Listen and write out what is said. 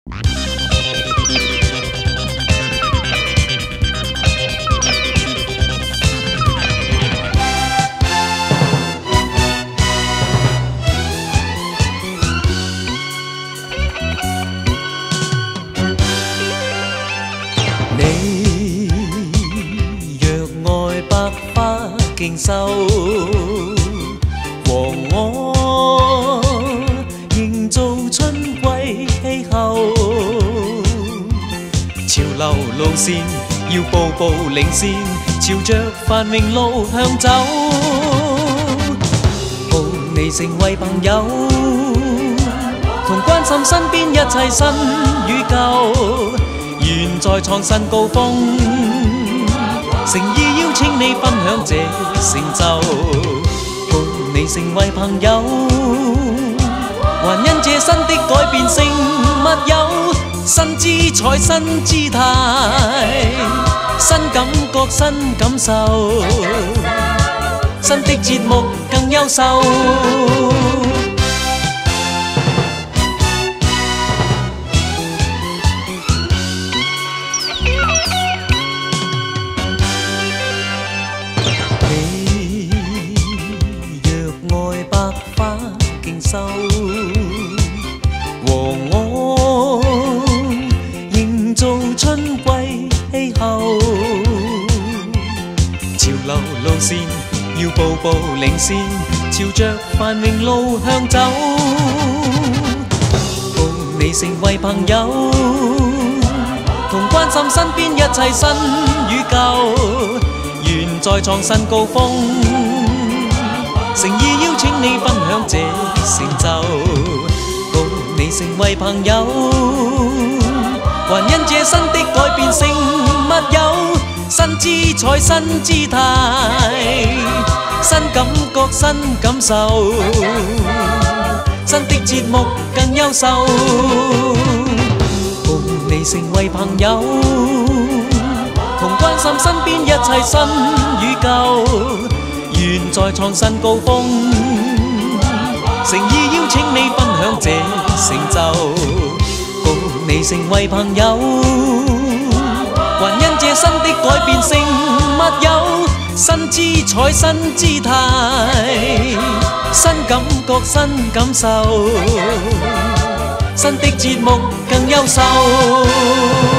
你若愛百花競秀，和我營造春季氣候。潮流路線要步步領先，朝着繁榮路向走。抱你成為朋友，同關心身邊一切新與舊。願再創新高峰，誠意邀請你分享這成就，抱你成為朋友，還因這新的改變成密友，新姿彩新姿態，新感覺新感受，新的節目更優秀。和我營造春季氣候，潮流路線要步步領先，朝着繁榮路向走。抱你成為朋友，同關心身邊一切新與舊，願再創新高峰。誠意邀請你分享這成就，抱你成為朋友，還因這新的改變成密友，新姿彩新姿態，新感覺新感受，新的節目更優秀。抱你成為朋友，同關心身邊一切新與舊，願再創新高峰，誠意邀請你分享這成就，抱你成為朋友，還因這新的改變成密友，新姿彩新姿態，新感覺新感受，新的節目更優秀。